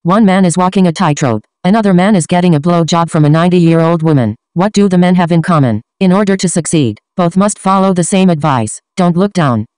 One man is walking a tightrope. Another man is getting a blowjob from a 90-year-old woman. What do the men have in common? In order to succeed, both must follow the same advice. Don't look down.